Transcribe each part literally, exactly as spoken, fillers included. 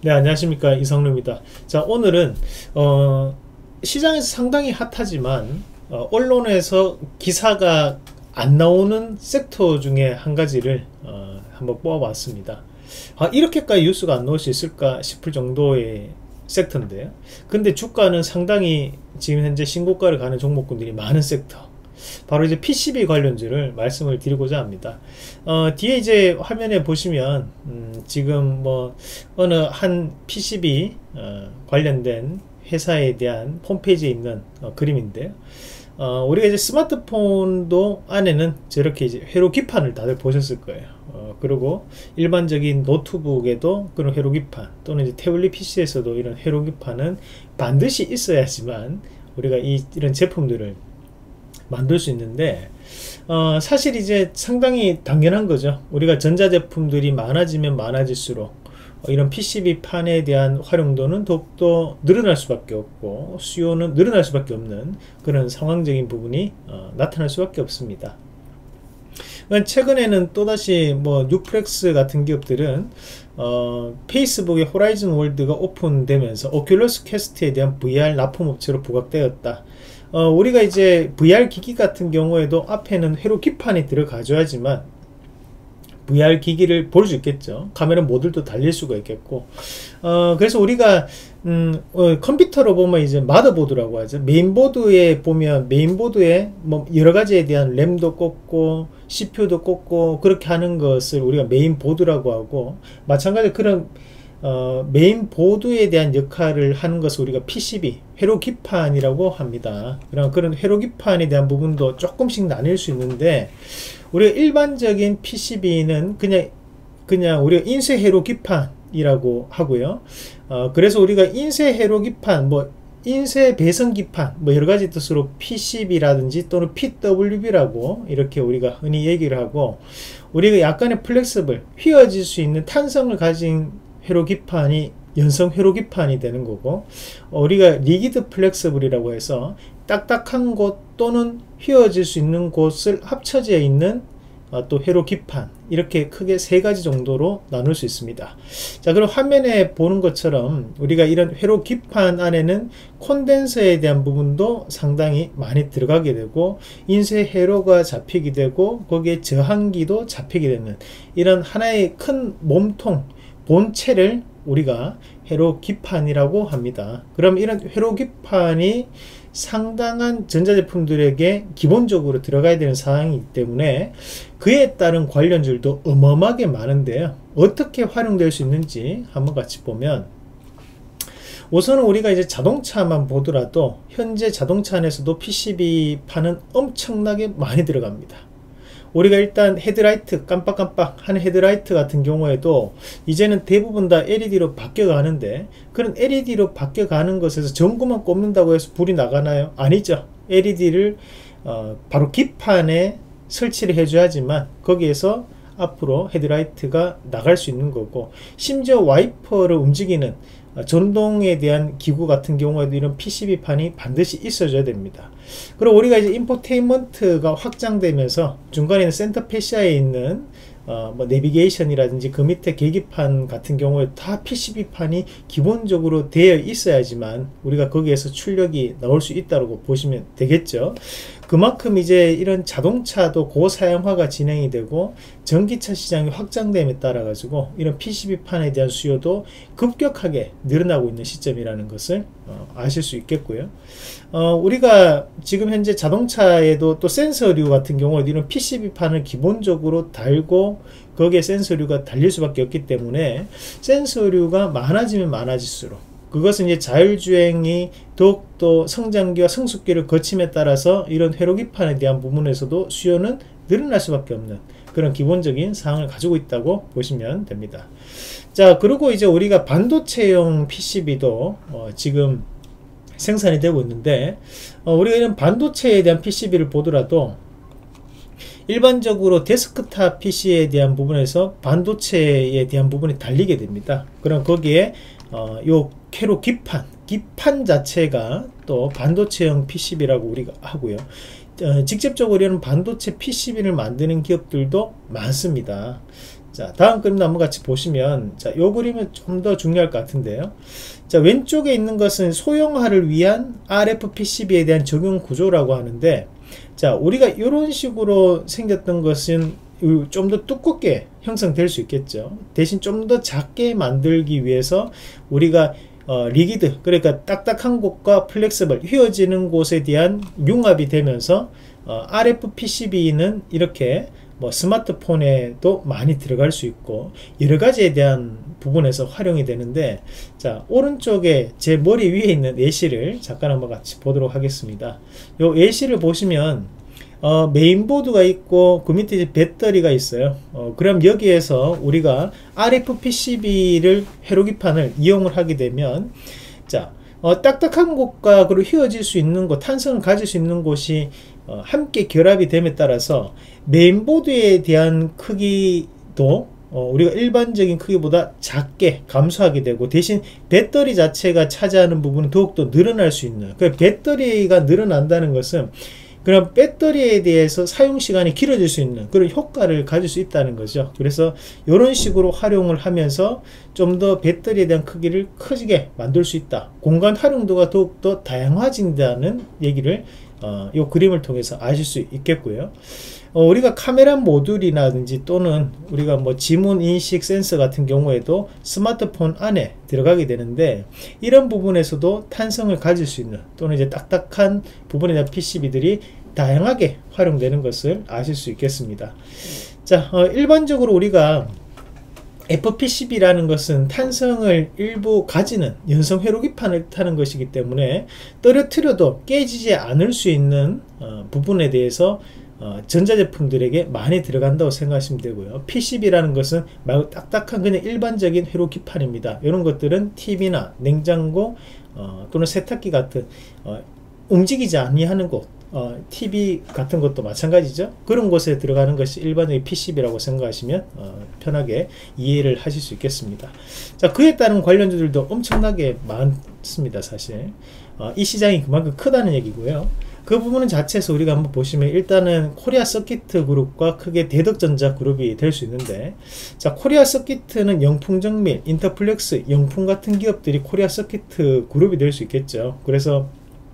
네, 안녕하십니까, 이성루입니다. 자, 오늘은 어, 시장에서 상당히 핫하지만 어, 언론에서 기사가 안 나오는 섹터 중에 한 가지를 어, 한번 뽑아봤습니다. 아, 이렇게까지 뉴스가 안 나올 수 있을까 싶을 정도의 섹터인데요. 근데 주가는 상당히 지금 현재 신고가를 가는 종목군들이 많은 섹터, 바로 이제 피씨비 관련주를 말씀을 드리고자 합니다. 어, 뒤에 이제 화면에 보시면 음, 지금 뭐 어느 한 피씨비 어, 관련된 회사에 대한 홈페이지에 있는 어, 그림인데요. 어, 우리가 이제 스마트폰도 안에는 저렇게 이제 회로 기판을 다들 보셨을 거예요. 어, 그리고 일반적인 노트북에도 그런 회로 기판, 또는 이제 태블릿 피씨에서도 이런 회로 기판은 반드시 있어야지만 우리가 이, 이런 제품들을 만들 수 있는데, 어, 사실 이제 상당히 당연한 거죠. 우리가 전자제품들이 많아지면 많아질수록 어, 이런 피씨비 판에 대한 활용도는 더욱더 늘어날 수밖에 없고, 수요는 늘어날 수밖에 없는 그런 상황적인 부분이 어, 나타날 수밖에 없습니다. 최근에는 또다시 뭐 뉴플렉스 같은 기업들은 어, 페이스북의 호라이즌 월드가 오픈되면서 오큘러스 퀘스트에 대한 브이알 납품업체로 부각되었다. 어, 우리가 이제 브이알 기기 같은 경우에도 앞에는 회로 기판이 들어가줘야지만 브이알 기기를 볼 수 있겠죠. 카메라 모듈도 달릴 수가 있겠고, 어, 그래서 우리가 음, 어, 컴퓨터로 보면 이제 마더보드라고 하죠. 메인보드에 보면 메인보드에 뭐 여러 가지에 대한 램도 꽂고 씨피유도 꽂고 그렇게 하는 것을 우리가 메인보드라고 하고, 마찬가지로 그런 어, 메인보드에 대한 역할을 하는 것을 우리가 피씨비, 회로기판이라고 합니다. 그럼 그런 회로기판에 대한 부분도 조금씩 나뉠 수 있는데, 우리가 일반적인 피씨비는 그냥 그냥 우리가 인쇄 회로기판이라고 하고요. 어, 그래서 우리가 인쇄 회로기판, 뭐 인쇄 배선기판, 뭐 여러가지 뜻으로 피씨비라든지 또는 피더블유비라고 이렇게 우리가 흔히 얘기를 하고, 우리가 약간의 플렉서블, 휘어질 수 있는 탄성을 가진 회로기판이 연성 회로기판이 되는 거고, 어, 우리가 리기드 플렉서블이라고 해서 딱딱한 곳 또는 휘어질 수 있는 곳을 합쳐져 있는 어, 또 회로기판, 이렇게 크게 세 가지 정도로 나눌 수 있습니다. 자, 그럼 화면에 보는 것처럼 우리가 이런 회로기판 안에는 콘덴서에 대한 부분도 상당히 많이 들어가게 되고, 인쇄 회로가 잡히게 되고, 거기에 저항기도 잡히게 되는 이런 하나의 큰 몸통, 본체를 우리가 회로기판이라고 합니다. 그럼 이런 회로기판이 상당한 전자제품들에게 기본적으로 들어가야 되는 사항이기 때문에 그에 따른 관련주들도 어마어마하게 많은데요. 어떻게 활용될 수 있는지 한번 같이 보면, 우선은 우리가 이제 자동차만 보더라도 현재 자동차 안에서도 피씨비 판은 엄청나게 많이 들어갑니다. 우리가 일단 헤드라이트, 깜빡깜빡 하는 헤드라이트 같은 경우에도 이제는 대부분 다 엘이디로 바뀌어 가는데, 그런 엘이디로 바뀌어 가는 것에서 전구만 꼽는다고 해서 불이 나가나요? 아니죠. 엘이디를 어, 바로 기판에 설치를 해줘야지만 거기에서 앞으로 헤드라이트가 나갈 수 있는 거고, 심지어 와이퍼를 움직이는 전동에 대한 기구 같은 경우에도 이런 피씨비 판이 반드시 있어줘야 됩니다. 그리고 우리가 이제 인포테인먼트가 확장되면서 중간에 있는 센터 패시아에 있는 어, 뭐 내비게이션이라든지 그 밑에 계기판 같은 경우에 다 피씨비 판이 기본적으로 되어 있어야지만 우리가 거기에서 출력이 나올 수 있다고 보시면 되겠죠. 그만큼 이제 이런 자동차도 고사양화가 진행이 되고 전기차 시장이 확장됨에 따라 가지고 이런 피씨비 판에 대한 수요도 급격하게 늘어나고 있는 시점이라는 것을 어, 아실 수 있겠고요. 어, 우리가 지금 현재 자동차에도 또 센서류 같은 경우에 이런 피씨비 판을 기본적으로 달고 거기에 센서류가 달릴 수밖에 없기 때문에 센서류가 많아지면 많아질수록, 그것은 이제 자율주행이 더욱더 성장기와 성숙기를 거침에 따라서 이런 회로기판에 대한 부분에서도 수요는 늘어날 수밖에 없는 그런 기본적인 사항을 가지고 있다고 보시면 됩니다. 자, 그리고 이제 우리가 반도체용 피씨비도 어, 지금 생산이 되고 있는데, 어, 우리가 이런 반도체에 대한 피씨비를 보더라도 일반적으로 데스크탑 피씨에 대한 부분에서 반도체에 대한 부분이 달리게 됩니다. 그럼 거기에 어, 요 회로 기판, 기판 자체가 또 반도체형 피씨비라고 우리가 하고요. 어, 직접적으로 이런 반도체 피씨비를 만드는 기업들도 많습니다. 자, 다음 그림도 한번 같이 보시면, 자, 요 그림은 좀 더 중요할 것 같은데요. 자, 왼쪽에 있는 것은 소형화를 위한 알에프 피씨비에 대한 적용 구조라고 하는데, 자, 우리가 이런 식으로 생겼던 것은 좀 더 두껍게 형성될 수 있겠죠. 대신 좀 더 작게 만들기 위해서 우리가 어, 리기드, 그러니까 딱딱한 곳과 플렉서블, 휘어지는 곳에 대한 융합이 되면서 어, 알에프 피씨비는 이렇게 뭐 스마트폰에도 많이 들어갈 수 있고 여러 가지에 대한 부분에서 활용이 되는데, 자, 오른쪽에 제 머리 위에 있는 예시를 잠깐 한번 같이 보도록 하겠습니다. 요 예시를 보시면 어, 메인보드가 있고 그 밑에 이제 배터리가 있어요. 어, 그럼 여기에서 우리가 알에프 피씨비를 회로기판을 이용을 하게 되면, 자, 어, 딱딱한 곳과 그리고 휘어질 수 있는 곳, 탄성을 가질 수 있는 곳이 어, 함께 결합이 됨에 따라서 메인보드에 대한 크기도 어, 우리가 일반적인 크기보다 작게 감소하게 되고, 대신 배터리 자체가 차지하는 부분은 더욱더 늘어날 수 있는, 그 배터리가 늘어난다는 것은 그럼 배터리에 대해서 사용시간이 길어질 수 있는 그런 효과를 가질 수 있다는 거죠. 그래서 이런 식으로 활용을 하면서 좀 더 배터리에 대한 크기를 크게 만들 수 있다, 공간 활용도가 더욱더 다양화진다는 얘기를 어, 이 그림을 통해서 아실 수 있겠고요. 어, 우리가 카메라 모듈이라든지 또는 우리가 뭐 지문 인식 센서 같은 경우에도 스마트폰 안에 들어가게 되는데, 이런 부분에서도 탄성을 가질 수 있는 또는 이제 딱딱한 부분에 대한 피씨비들이 다양하게 활용되는 것을 아실 수 있겠습니다. 자, 어, 일반적으로 우리가 에프피씨비라는 것은 탄성을 일부 가지는 연성 회로기판을 타는 것이기 때문에 떨어뜨려도 깨지지 않을 수 있는 어, 부분에 대해서 어, 전자제품들에게 많이 들어간다고 생각하시면 되고요. 피씨비라는 것은 말고 딱딱한 그냥 일반적인 회로기판입니다. 이런 것들은 티비나 냉장고 어, 또는 세탁기 같은 어, 움직이지 아니하는 곳, 어, 티비 같은 것도 마찬가지죠. 그런 곳에 들어가는 것이 일반적인 피씨비라고 생각하시면 어, 편하게 이해를 하실 수 있겠습니다. 자, 그에 따른 관련주들도 엄청나게 많습니다. 사실 어, 이 시장이 그만큼 크다는 얘기고요. 그 부분은 자체에서 우리가 한번 보시면, 일단은 코리아 서키트 그룹과 크게 대덕전자 그룹이 될 수 있는데, 자, 코리아 서키트는 영풍정밀, 인터플렉스, 영풍 같은 기업들이 코리아 서키트 그룹이 될 수 있겠죠. 그래서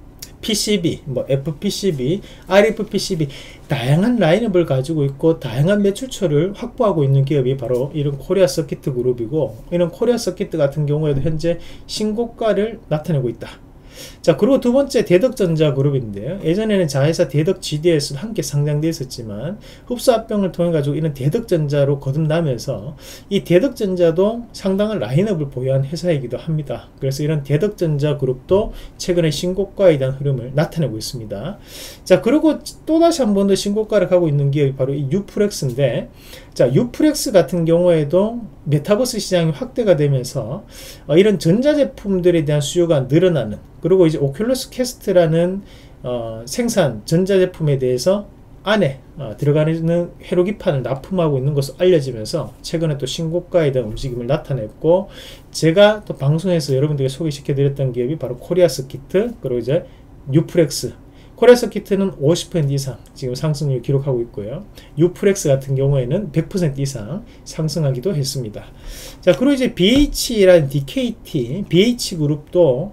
피씨비, 뭐 에프피씨비, 알에프피씨비 다양한 라인업을 가지고 있고 다양한 매출처를 확보하고 있는 기업이 바로 이런 코리아 서키트 그룹이고, 이런 코리아 서키트 같은 경우에도 현재 신고가를 나타내고 있다. 자, 그리고 두 번째 대덕전자 그룹인데요. 예전에는 자회사 대덕 지디에서 함께 상장되어 있었지만 흡수 합병을 통해 가지고 이런 대덕전자로 거듭나면서 이 대덕전자도 상당한 라인업을 보유한 회사이기도 합니다. 그래서 이런 대덕전자 그룹도 최근에 신고가에 대한 흐름을 나타내고 있습니다. 자, 그리고 또다시 한 번 더 신고가를 가고 있는 기업이 바로 이 유플렉스인데, 자, 유플렉스 같은 경우에도 메타버스 시장이 확대가 되면서 어, 이런 전자제품들에 대한 수요가 늘어나는, 그리고 이제 오큘러스 퀘스트라는 어, 생산 전자제품에 대해서 안에 어, 들어가는 회로기판을 납품하고 있는 것으로 알려지면서 최근에 또 신고가에 대한 움직임을 나타냈고, 제가 또 방송에서 여러분들에게 소개시켜 드렸던 기업이 바로 코리아 서키트, 그리고 이제 유플렉스. 코리아 서키트는 오십 퍼센트 이상 지금 상승률을 기록하고 있고요. 유플렉스 같은 경우에는 백 퍼센트 이상 상승하기도 했습니다. 자, 그리고 이제 비에이치라는 디케이티, 비에이치그룹도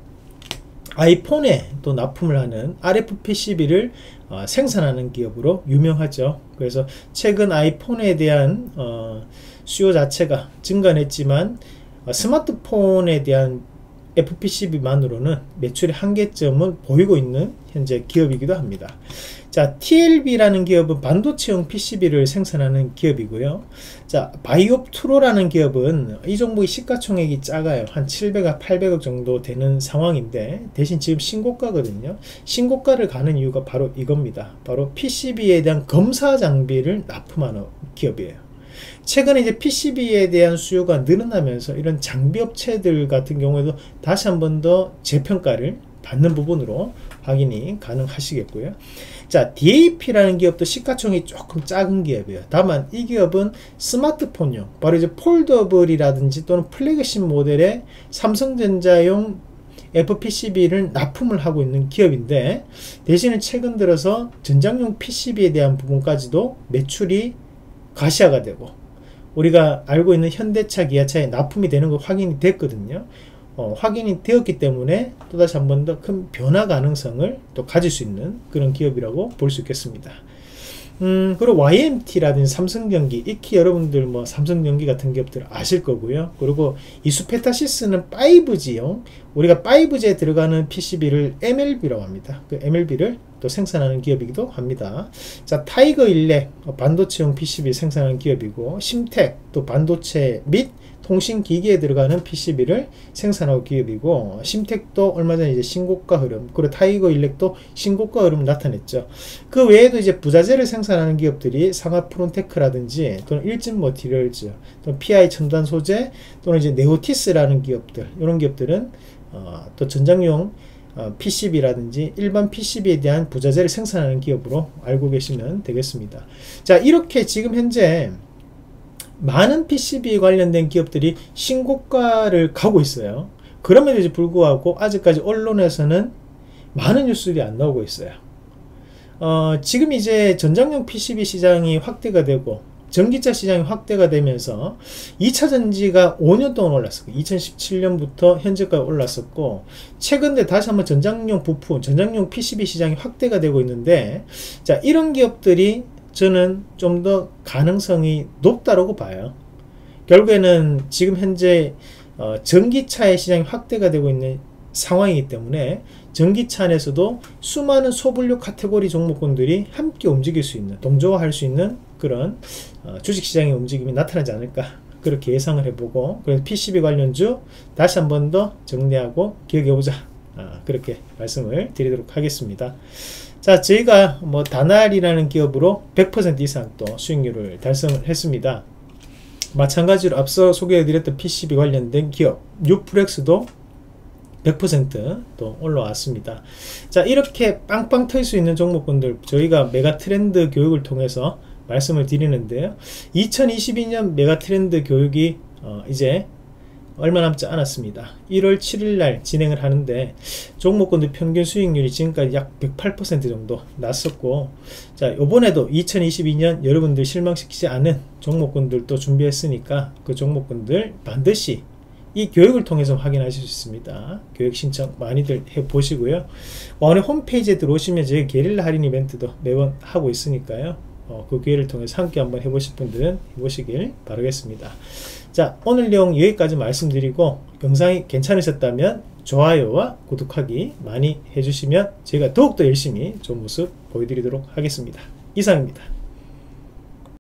아이폰에 또 납품을 하는 알에프피씨비를 어, 생산하는 기업으로 유명하죠. 그래서 최근 아이폰에 대한 어, 수요 자체가 증가했지만 어, 스마트폰에 대한 에프피씨비만으로는 매출의 한계점을 보이고 있는 현재 기업이기도 합니다. 자, 티엘비라는 기업은 반도체용 피씨비를 생산하는 기업이고요. 자, 바이옵트로라는 기업은 이 종목의 시가총액이 작아요. 한 칠백억, 팔백억 정도 되는 상황인데 대신 지금 신고가거든요. 신고가를 가는 이유가 바로 이겁니다. 바로 피씨비에 대한 검사 장비를 납품하는 기업이에요. 최근에 이제 피씨비에 대한 수요가 늘어나면서 이런 장비 업체들 같은 경우에도 다시 한 번 더 재평가를 받는 부분으로 확인이 가능하시겠고요. 자, 디에이피라는 기업도 시가총액이 조금 작은 기업이에요. 다만 이 기업은 스마트폰용, 바로 이제 폴더블이라든지 또는 플래그십 모델의 삼성전자용 에프피씨비를 납품을 하고 있는 기업인데, 대신에 최근 들어서 전장용 피씨비에 대한 부분까지도 매출이 가시화가 되고 우리가 알고 있는 현대차, 기아차에 납품이 되는 거 확인이 됐거든요. 어, 확인이 되었기 때문에 또다시 한 번 더 큰 변화 가능성을 또 가질 수 있는 그런 기업이라고 볼 수 있겠습니다. 음, 그리고 와이엠티라든지 삼성전기, 익히 여러분들 뭐 삼성전기 같은 기업들 아실 거고요. 그리고 이수페타시스는 파이브지용, 우리가 파이브지에 들어가는 피시비를 엠엘비라고 합니다. 그 엠엘비를 또 생산하는 기업이기도 합니다. 자, 타이거 일렉, 반도체용 피시비 생산하는 기업이고, 심텍, 또 반도체 및 통신기기에 들어가는 피시비를 생산하고 기업이고, 심텍도 얼마 전에 이제 신고가 흐름, 그리고 타이거 일렉도 신고가 흐름을 나타냈죠. 그 외에도 이제 부자재를 생산하는 기업들이 상하프론테크라든지 또는 일진 머티리얼즈, 또는 피아이 첨단 소재, 또는 이제 네오티스라는 기업들, 이런 기업들은 어, 또 전장용 어, 피시비라든지 일반 피시비에 대한 부자재를 생산하는 기업으로 알고 계시면 되겠습니다. 자, 이렇게 지금 현재 많은 피시비 관련된 기업들이 신고가를 가고 있어요. 그럼에도 불구하고 아직까지 언론에서는 많은 뉴스들이 안 나오고 있어요. 어, 지금 이제 전장용 피시비 시장이 확대가 되고 전기차 시장이 확대가 되면서 이 차 전지가 오 년 동안 올랐었고, 이천십칠 년부터 현재까지 올랐었고, 최근에 다시 한번 전장용 부품, 전장용 피시비 시장이 확대가 되고 있는데, 자, 이런 기업들이 저는 좀 더 가능성이 높다고 봐요. 결국에는 지금 현재 어, 전기차의 시장이 확대가 되고 있는 상황이기 때문에 전기차 안에서도 수많은 소분류 카테고리 종목군들이 함께 움직일 수 있는, 동조화할 수 있는 그런 어, 주식시장의 움직임이 나타나지 않을까, 그렇게 예상을 해보고, 그래서 피시비 관련주 다시 한 번 더 정리하고 기억해보자, 아, 그렇게 말씀을 드리도록 하겠습니다. 자, 저희가 뭐 다날이라는 기업으로 백 퍼센트 이상 또 수익률을 달성을 했습니다. 마찬가지로 앞서 소개해드렸던 피시비 관련된 기업 뉴프렉스도 백 퍼센트 또 올라왔습니다. 자, 이렇게 빵빵 털 수 있는 종목군들 저희가 메가트렌드 교육을 통해서 말씀을 드리는데요. 이천이십이 년 메가트렌드 교육이 어 이제 얼마 남지 않았습니다. 일월 칠일 날 진행을 하는데 종목군들 평균 수익률이 지금까지 약 백팔 퍼센트 정도 났었고, 자, 요번에도 이천이십이 년 여러분들 실망시키지 않은 종목군들도 준비했으니까 그 종목군들 반드시 이 교육을 통해서 확인하실 수 있습니다. 교육 신청 많이들 해보시고요. 오늘 홈페이지에 들어오시면 저희 게릴라 할인 이벤트도 매번 하고 있으니까요. 어, 그 기회를 통해서 함께 한번 해보실 분들은 해보시길 바라겠습니다. 자, 오늘 내용 여기까지 말씀드리고, 영상이 괜찮으셨다면 좋아요와 구독하기 많이 해주시면 저희가 더욱더 열심히 좋은 모습 보여드리도록 하겠습니다. 이상입니다.